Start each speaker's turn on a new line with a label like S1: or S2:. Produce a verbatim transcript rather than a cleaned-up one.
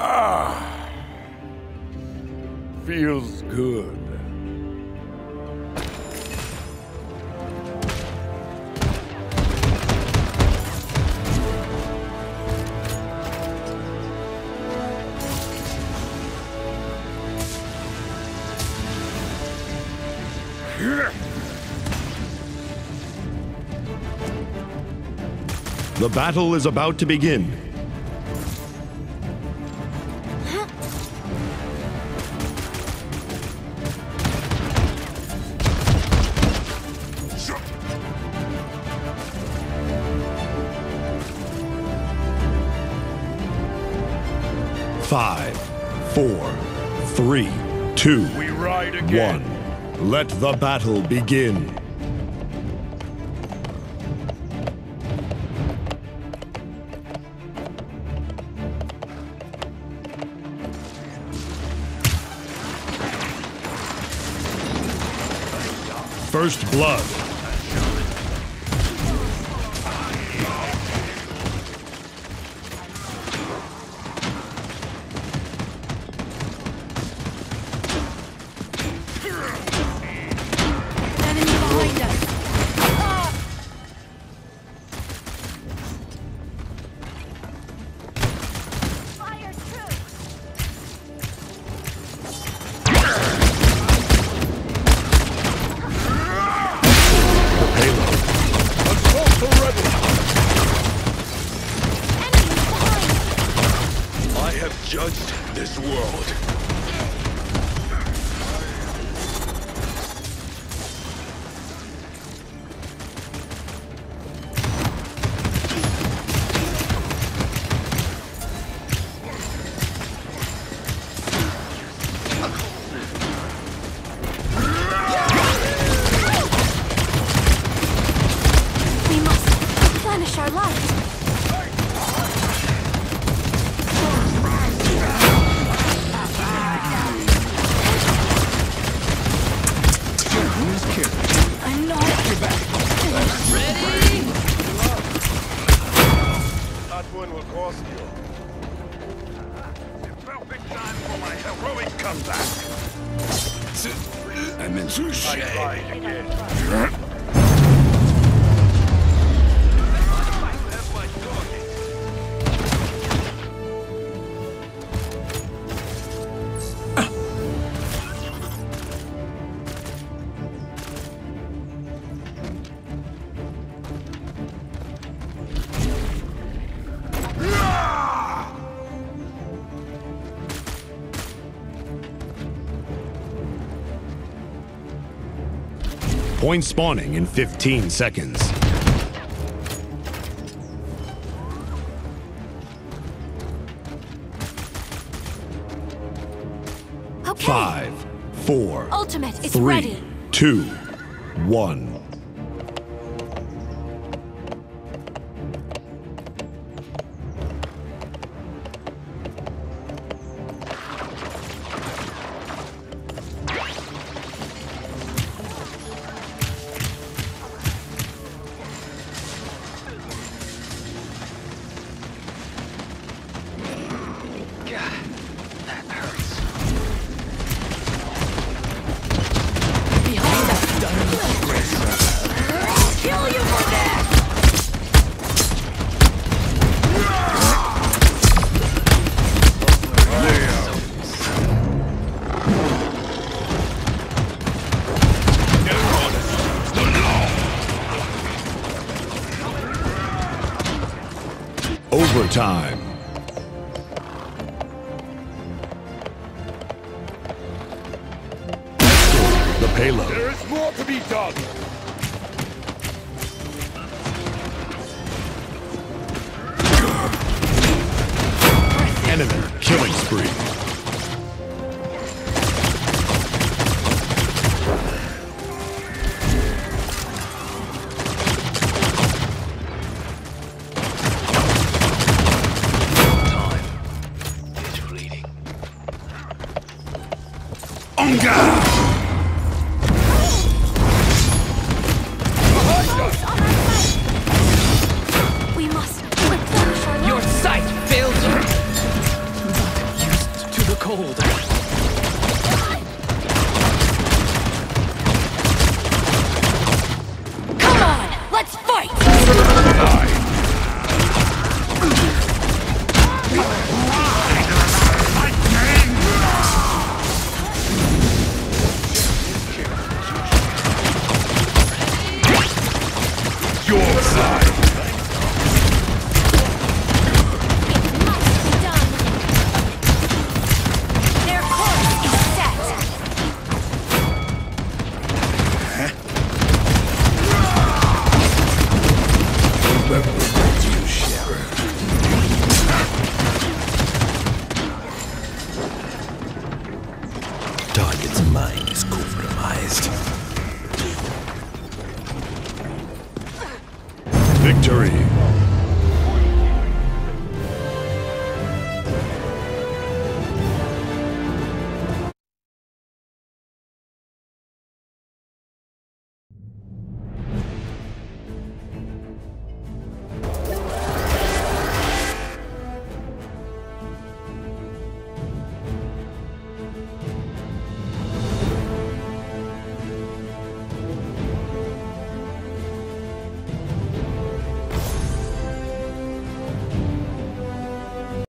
S1: Ah, feels good.
S2: The battle is about to begin. Five, four, three, two,
S1: We ride again.
S2: one. Let the battle begin. First blood.
S3: Enemy behind us. Fire true.
S1: Assault already.
S3: Enemy behind.
S1: I have judged this world.
S3: We must replenish our light. I'm not. Ready?
S1: That one will cost you. The perfect time for my heroic comeback. I'm in I ride again.
S2: Point spawning in fifteen seconds.
S3: Okay.
S2: Five, four,
S3: Ultimate is
S2: three,
S3: ready.
S2: two, one.
S3: Behind us. Kill you for this.
S2: Overtime. The payload.
S1: There is more to be done.
S2: Enemy killing spree.
S3: We must replenish our light.
S4: Your sight failed you. the cold.
S3: Come on, let's fight!
S1: Your side.
S3: It must be done. Their course is set.
S1: Remember what you share.
S4: Target's mind is compromised.